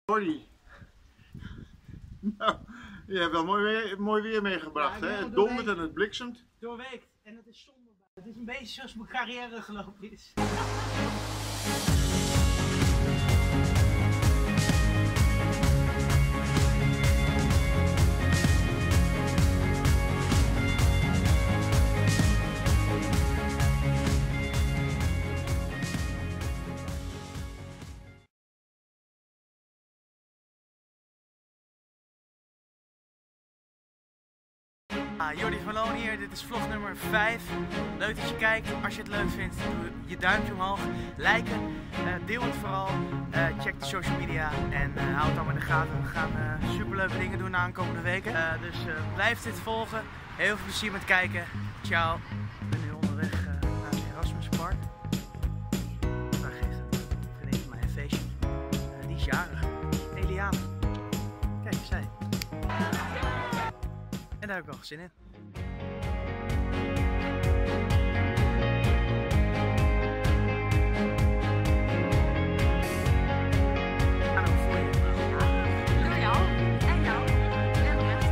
Sorry. Nou, je hebt wel mooi weer meegebracht, ja, hè? Het dondert en het bliksemt. Doorweekt. En het is zonde. Het is een beetje zoals mijn carrière gelopen is. Jordi van Loon hier, dit is vlog nummer 5. Leuk dat je kijkt. Als je het leuk vindt, doe je duimpje omhoog. Liken, deel het vooral. Check de social media en houd het allemaal in de gaten. We gaan superleuke dingen doen de aankomende weken. Dus blijf dit volgen. Heel veel plezier met kijken. Ciao. Ik ben nu onderweg naar het Erasmuspark. Daar geeft een vriendin van mij een feestje. Die is jarig. Eliane. Kijk, zij. En daar heb ik wel zin in. Hallo, hoe voel je je? Door jou en jou en de rest.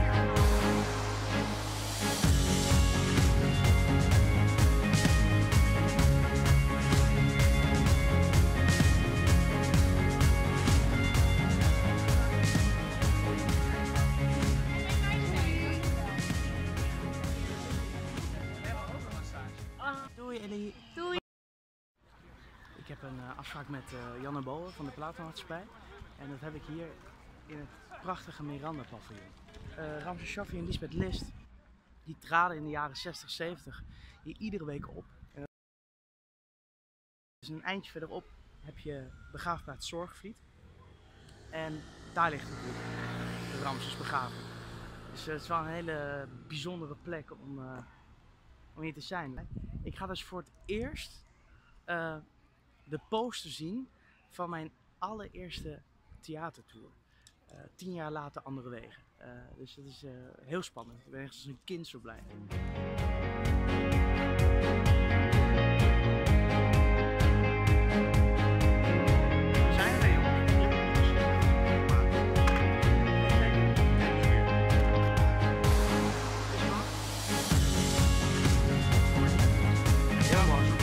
Doei Ellie. Doei. Ik heb een afspraak met Jan en Boer van de Platenmaatschappij. En dat heb ik hier in het prachtige Miranda paviljoen. Ramses Shaffi en Lisbeth List, die traden in de jaren 60, 70 hier iedere week op. Dus een eindje verderop heb je begraafplaats Zorgvliet. En daar ligt natuurlijk de Ramses begraven. Dus het is wel een hele bijzondere plek om hier te zijn. Ik ga dus voor het eerst de poster zien van mijn allereerste theatertour. 10 jaar later Andere Wegen. Dus dat is heel spannend. Ik ben echt als een kind zo blij. Zijn we jongens? Heel mooi.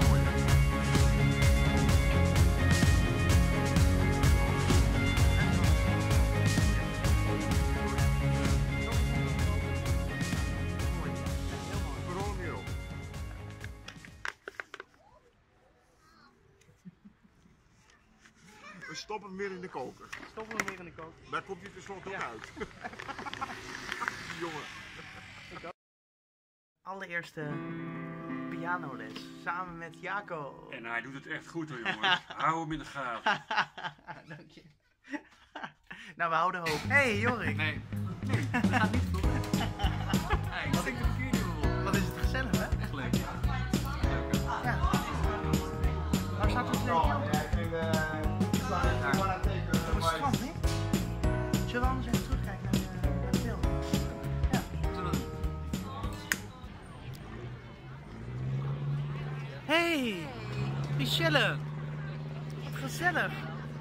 We stoppen hem weer in de koker. Stoppen we weer in de koker. Daar komt hij tenslotte ook Ja. uit. Jongen. Allereerste pianoles samen met Jaco. En hij doet het echt goed hoor jongens. Hou hem in de gaten. Dank je. Nou, we houden hoop. Hey Jorik. Nee, dat gaat niet goed. Ik stik de vierde rol. Wat is het gezellig hè? Echt leuk. Ja. Waar staat het leuk? Op het strand niet? Zullen we anders even terugkijken naar het beeld? Ja. Hey, Michelle. Wat gezellig.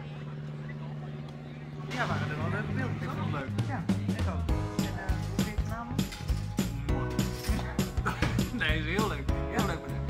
Ja, waren er wel leuke beelden. Ik vond het leuk. Ja, ik ook. En hoe vind je het naam? Nee, is heel leuk. Heel leuk met hem.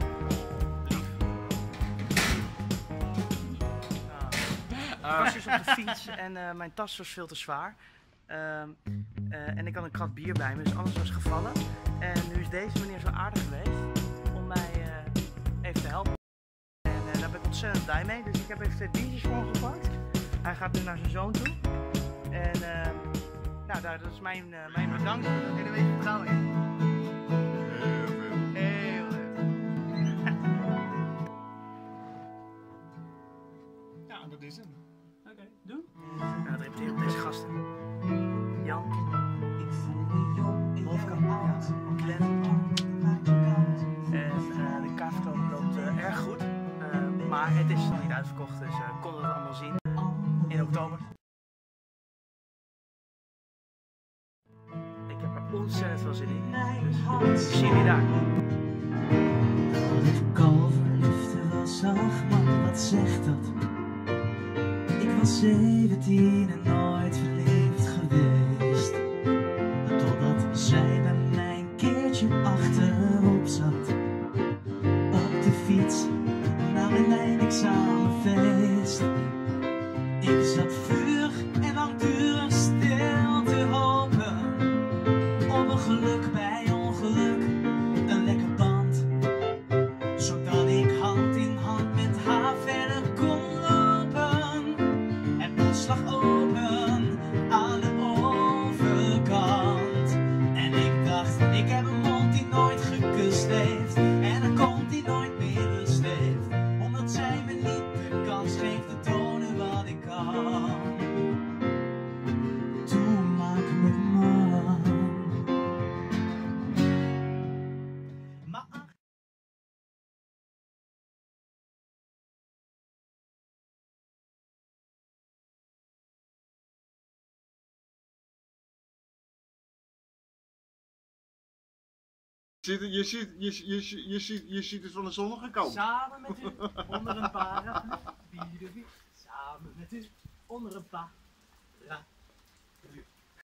Ik was dus op de fiets en mijn tas was veel te zwaar. En ik had een krat bier bij me, dus alles was gevallen. En nu is deze meneer zo aardig geweest om mij even te helpen. En daar ben ik ontzettend blij mee. Dus ik heb even 2 biertjes voor hem gepakt. Hij gaat nu naar zijn zoon toe. En nou, dat is mijn bedankt voor de hele week vertrouwen in. Heel veel. Heel leuk. Ja, dat is hem. Oké, doe. Nou, dat repeteren op deze gasten. Jan. Ik voel me jong, ik Wolfgang, ben oud, ja. Glenn. En de kaartverkoop loopt erg goed. Maar het is nog niet uitverkocht, dus konden we het allemaal zien in oktober. Ik heb er ontzettend veel zin in. Dus ik zie jullie daar. Dat ik al verliefd was, ach man, wat zegt dat? Ik was 17 en nooit verliefd geweest. Totdat zij bij mij een keertje achterop zat. Op de fiets naar een eindexamenfeest. Ik zat vurig en langdurig stil te hopen op een geluk bij ongeluk, een lekker band, zodat ik hand in hand met haar verder kon lopen. Het bos lag open aan de overkant en ik dacht, ik heb een mond die nooit gekust heeft en een kont die nooit meer rust heeft, omdat zij me niet de kans geeft te tonen wat ik kan. Toen maak me man. Maar Je ziet het van de zonnige kant. Samen met u, onder een paraplu. Samen met u, onder een paraplu.